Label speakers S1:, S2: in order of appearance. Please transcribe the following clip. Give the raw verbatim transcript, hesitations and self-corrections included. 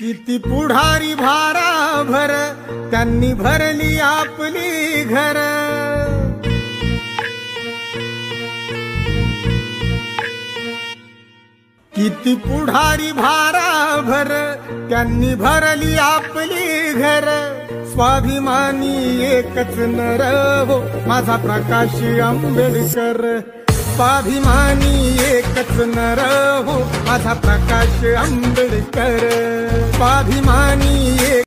S1: किती पुढारी भाराभर त्यांनी भरली आपली घर। किती पुढारी भाराभर त्यांनी भरली आपली घर। स्वाभिमानी एकच नर हो माझा प्रकाश आंबेडकर। स्वाभिमानी एकच नर हो माझा प्रकाश आंबेडकर। स्वाभिमानी एक